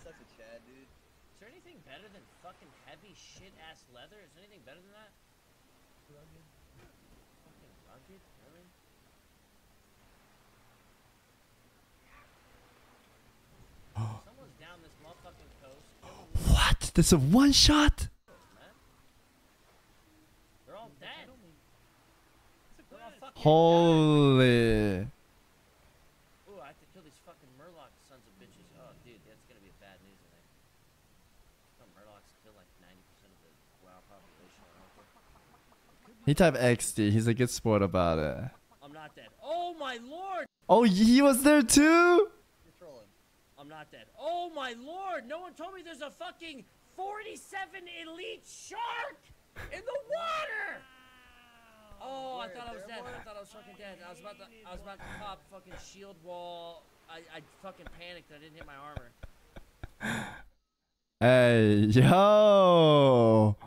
such a Chad, dude. Is there anything better than fucking heavy shit-ass leather? Is there anything better than that? Rugged. Fucking rugged? Really? Someone's down this motherfucking coast. What? That's a one shot? They're all dead. They're all fucking Holy. Ooh, I have to kill these fucking Murloc sons of bitches. Oh, dude, that's gonna be bad news, I think. Some Murlocs kill like 90% of the WoW population. He typed XD. He's a good sport about it. I'm not dead. Oh my lord! Oh, he was there too? You're trolling. I'm not dead. Oh my lord! No one told me there's a fucking 47 elite shark in the water! Oh, I thought I was dead. I thought I was fucking dead. I was about to pop fucking shield wall. I fucking panicked. I didn't hit my armor. Hey, yo.